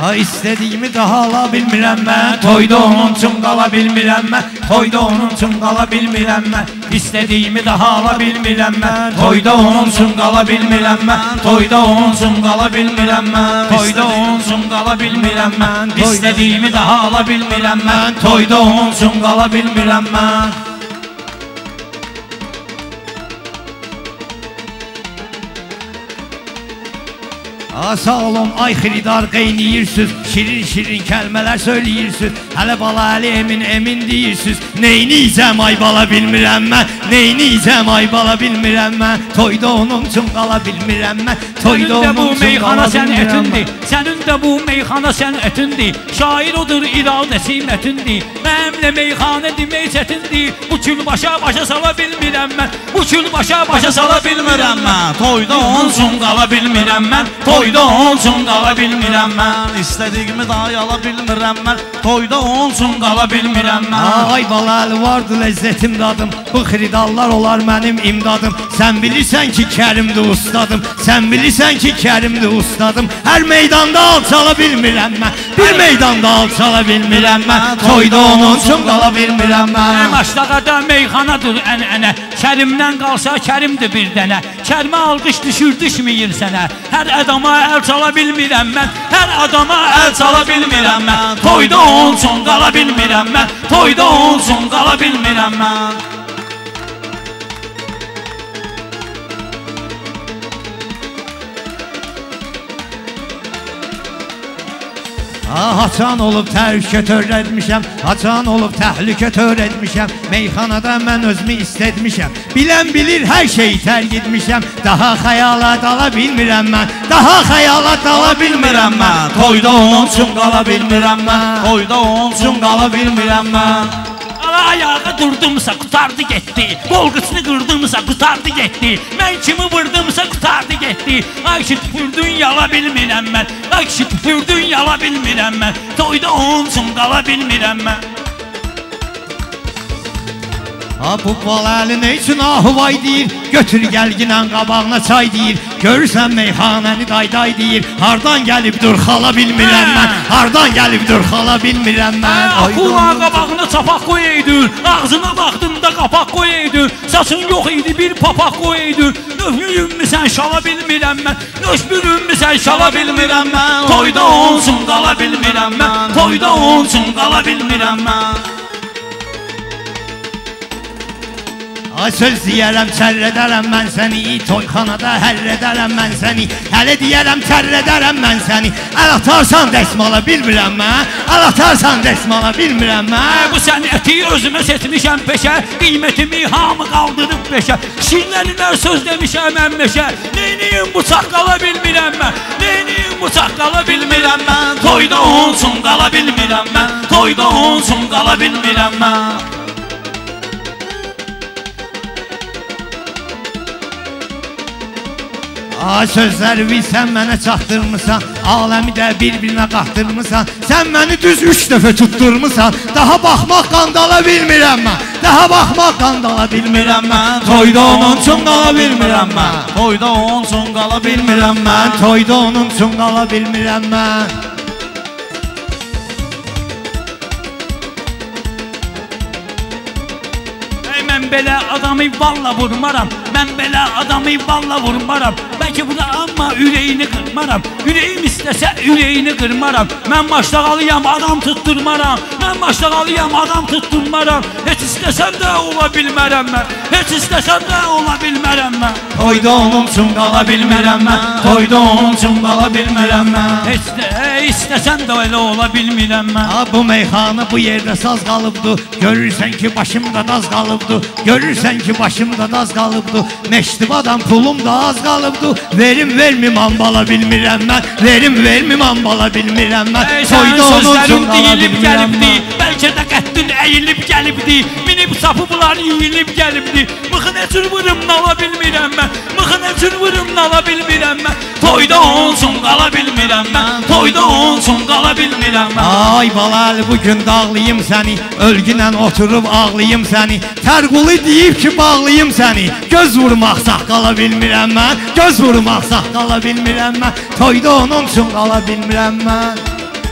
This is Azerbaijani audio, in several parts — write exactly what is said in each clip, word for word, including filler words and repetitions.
Ha istədiyimi daha ala bilmirəm mən. Toyda onun üçün qala bilmirəm mən. Toyda onun üçün qala bilmirəm mən. İstədiyimi daha ala bilmirəm mən. Toyda onun üçün qala bilmirəm mən. Toyda onun üçün qala bilmirəm mən. Toyda onun üçün qala bilmirəm mən. İstədiyimi daha ala bilmirəm mən. Toyda onun üçün qala bilmirəm mən. Sağ olun, ay xiridar qeyniyirsiniz, şirin-şirin kəlmələr söyləyirsiniz. Hələ bala Əli emin emin deyirsiniz. Neyniyəcəm ay bala bilmirəm mən. Neyniyəcəm ay bala bilmirəm mən. Toyda onun üçün qala bilmirəm mən. Toyda onun üçün qala bilmirəm mən. Sənin də bu meyxana sənətindir. Şair odur, iradəsi mətindir. Mənimlə meyxana demək çətindir. Bu kül başa başa sala bilmirəm mən. Bu kül başa başa sala bilmirəm mən. Toyda onun üçün qala bilmirəm mən. Toyda onun üçün qala bilmirəm mən. İstədiyimi daha yala bilmirəm mən. Toyda onun üçün qala bilmirəm mən. Ay bala Əli vardı ləzzətim dadım. Bu xiridallar olar mənim imdadım. Sən bilirsən ki Kərimdir ustadım. Sən bilirsən ki Kərimdir ustadım. Hər meydanda alçala bilmirəm mən. Bir meydanda alçala bilmirəm mən. Toyda onun üçün qala bilmirəm mən. Maşlaqada meyxanadır ən-ənə. Kərimdən qalsa Kərimdir bir dənə. Kərimə alqış düşür düşməyir sənə. Hər adama əl çala bilmirəm mən. Hər adama əl çala bilmirəm mən. Toyda onun üçün qala bilmirəm mən. Toyda onun üçün qala bilmirəm mən. Haçan olub təhlükə törətmişəm. Haçan olub təhlükə törətmişəm. Meyxanada mən özümü istətmişəm. Bilən bilir hər şeyi tərk etmişəm. Daha xəyala dala bilmirəm mən. Daha xəyala dala bilmirəm mən. Toyda onun üçün qala bilmirəm mən. Toyda onun üçün qala bilmirəm mən. Ayağa durdumsa qutardı getdi. Qolqısını qırdımsa qutardı getdi. Mən kimi vurdumsa qutardı getdi. Ay ki tüpürdün yala bilmirəm mən. Ay ki tüpürdün yala bilmirəm mən. Toyda onun üçün qala bilmirəm mən. Ha bu bala Əli nə üçün ahuvay deyir. Götür gəlginən qabağına çay deyir. Görürsən meyxanəni dayday deyir. Hardan gəlibdir xala bilmirəm mən. Hardan gəlibdir xala bilmirəm mən. Kulağın qabağına çapaq qoyaydır. Ağzına baxdığında qapaq qoyaydır. Saçın yox idi bir papaq qoyaydır. Nöhlüyüm sən şala bilmirəm mən. Nöşbürüm sən şala bilmirəm mən. Toyda onun üçün qala bilmirəm mən. Toyda onun üçün qala bilmirəm mən. Ay söz deyərəm çərrədərəm mən səni. Toyxanada hərrədərəm mən səni. Hələ deyərəm çərrədərəm mən səni. Əl atarsan dəsmala bilmirəm mən. Əl atarsan dəsmala bilmirəm mən. Bu sənəti özümə seçmişəm peşə. Qiymətimi hamı qaldırıb peşə. Şirlərinə söz demişəm mən meşə. Neyniyim bu çaqqala bilmirəm mən. Neyniyim bu çaqqala bilmirəm mən. Toyda onun üçün qala bilmirəm mən. Toyda onun üçün qala bilmirəm mən. Ay sözlərimi sən mənə çatdırmısan. Aləmi də bir-birinə qaxdırmısan. Sən məni düz üç dəfə tutturmısan. Daha baxmaq qandala bilmirəm mən. Daha baxmaq qandala bilmirəm mən. Toyda onun üçün qala bilmirəm mən. Toyda onun üçün qala bilmirəm mən. Toyda onun üçün qala bilmirəm mən. Mən belə adamı valla vurmaram. Mən belə adamı valla vurmaram. Bəlkə bu da amma ürəyini qırmaram. Ürəyim istəsə ürəyini qırmaram. Mən maşlağalıyam adam tutturmaram. Mən maşlağalıyam adam tutturmaram. Heç istəsəm də ola bilmərəm mən. Heç istəsəm də ola bilmərəm mən. Toyda onun üçün qala bilmərəm mən. Toyda onun üçün qala bilmərəm mən. Heç də istəsəm də elə ola bilmirəm mən. Ha bu meyxana bu yerdə saz qalıbdı. Görürsən ki başımda daz qalıbdı. Görürsən ki başımda daz qalıbdı. Meştibadan pulum da az qalıbdı. Verim vermim ambala bilmirəm mən. Verim vermim ambala bilmirəm mən. Toyda onun üçün qala bilmirəm mən. Bəlkə də qəddin əyilib gəlibdi. Minib sapıblar yiyilib gəlibdi. Mıxın əçir vırım nala bilmirəm mən. Mıxın əçir vırım nala bilmirəm mən. Toyda onun üçün qala bilmirəm mən. Toyda onun üçün qala bilmirəm mən. Ay bala Əli bugün dağlayım səni. Ölgünən oturub ağlayım səni. Tərquli deyib ki bağlayım səni. Göz vurmaq qala bilmirəm mən. Göz vurmaq qala bilmirəm mən. Toyda onun üçün qala bilmirəm mən.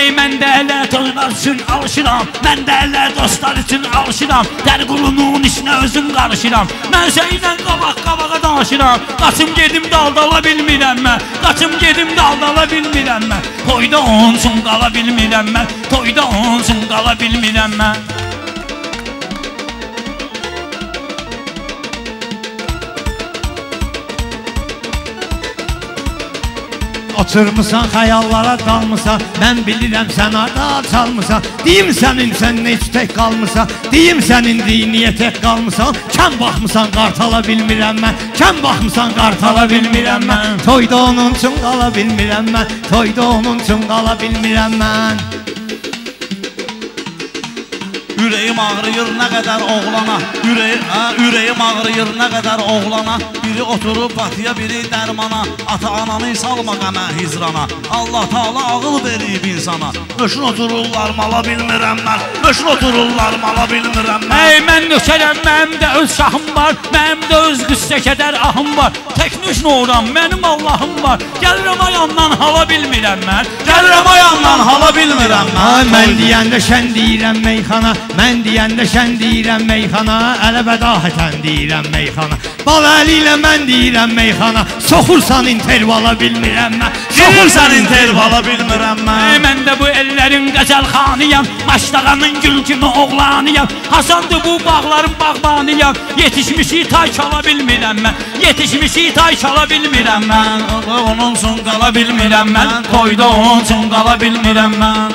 Ey mən də elə dostlar üçün alışıram, mən də elə dostlar üçün alışıram. Dər qulunun içinə özüm qarışıram, mən səylə qabaq-qabağa danışıram. Qaçım gedim daldala bilmirəm mən, qaçım gedim daldala bilmirəm mən. Toyda onun üçün qala bilmirəm mən, toyda onun üçün qala bilmirəm mən. Oturmusan xəyallara dalmısan, mən bilirəm sən arda çalmısan. Deyim sənin sən heç tək qalmısan, deyim sənin diniyə tək qalmısan. Kəm baxmısan qartala bilmirəm mən, kəm baxmısan qartala bilmirəm mən. Toyda onun üçün qala bilmirəm mən, toyda onun üçün qala bilmirəm mən. Ürəyim ağrıyır nə qədər oğlana, ürəyim, hə, ürəyim ağrıyır nə qədər oğlana. Biri oturub batıya, biri dərmana, ata-ananı salma qəmə hizrana. Allah Taala ağıl verib insana. Möşün otururlar mala bilmirəm mən, möşün otururlar mala bilmirəm mən. Ey mən nökərəm, mənim də öz şahım var, mənim də öz qüssə kədər ahım var. Tək nüşn oram, mənim Allahım var. Gəlirəm ayandan hala bilmirəm mən, gəlirəm ayandan hala bilmirəm mən. Mən deyəndə şən deyirəm meyxana, mən deyəndə şən deyirəm meyxana, ələbədahətən deyirəm meyxana. Bal əli ilə mən deyirəm meyxana, soxursan intervala bilmirəm mən, soxursan intervala bilmirəm mən. Ey mən də bu ellərin qəzəlxanıyam, Maşdağanın gül kimi oğlanıyam. Hasandır bu bağların bağbanıyam, yetişmişi tay çala bilmirəm mən, yetişmişi tay çala bilmirəm mən. Onun üçün qala bilmirəm mən, toyda onun üçün qala bilmirəm mən.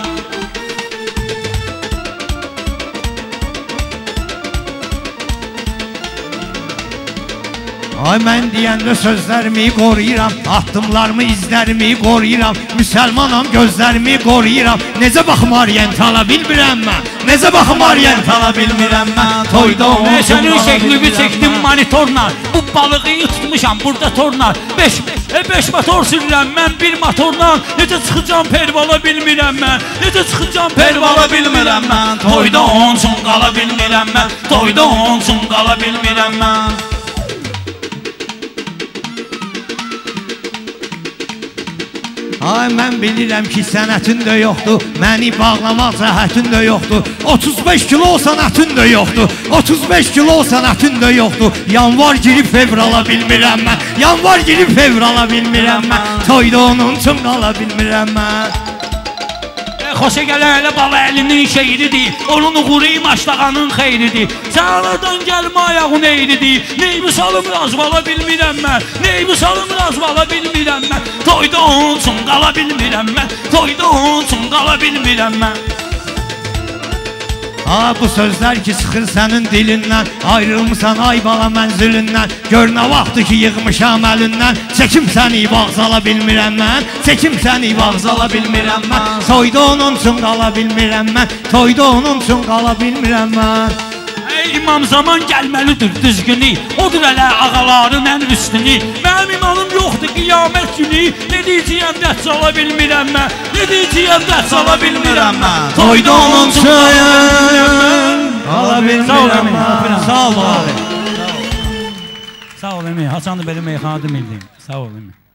Ay mən deyəndə sözlərimi qoruyuram, addımlarımı, izlərimi qoruyuram. Müsəlmanam, gözlərimi qoruyuram. Necə baxım oryent ala bilmirəm mən, necə baxım oryent ala bilmirəm mən. Toyda onun üçün sənin şəklini çəkdim monitorla, bu balığı tutmuşam burada torla. Beş, e, beş motor sürürəm mən bir motorla, necə çıxacam pervala bilmirəm mən, necə çıxacam pervala bilmirəm mən. Toyda onun üçün qala bilmirəm mən, toyda onun üçün qala bilmirəm mən. Ay mən bilirəm ki sənətin də yoxdur, məni bağlamaq cəhətin də yoxdur. otuz beş kilo sənətin də yoxdur, otuz beş kilo sənətin də yoxdur. Yanvar girib fevrala bilmirəm mən, yanvar girib fevrala bilmirəm mən. Toyda onun üçün qala bilmirəm mən. Xoşa gələn elə bala əlinin şeiridir, onun uğuru Maşdağanın xeyridir. Sən anadan gəlmə ayağın eğridir, neybi salım razvala bilmirəm mən, neybi salım razvala bilmirəm mən. Toyda onun üçün qala bilmirəm mən, toyda onun üçün qala bilmirəm mən. Ha bu sözlər ki çıxır sənin dilindən, ayrılmısan ay bala mənzilindən. Gör nə vaxtdır ki yığmışam əlindən, çəkim səni bağzala bilmirəm mən, çəkim səni bağzala bilmirəm mən. Toyda onun üçün qala bilmirəm mən, toyda onun üçün qala bilmirəm mən. Ey imam zaman gəlməlidir düzgünü, odur ələ ağaların ən üstünü. Mənim imamım yoxdur qiyamət günü, ne deyəcəyəm dəst çala bilmirəm mən, ne deyəcəyəm dəst çala bilmirəm mən. Toyda onun üçün qala bilmirəm mən. Sağ ol abi. Sağ ol əmi, Hasan da belə meyxanadı bildim. Sağ ol əmi.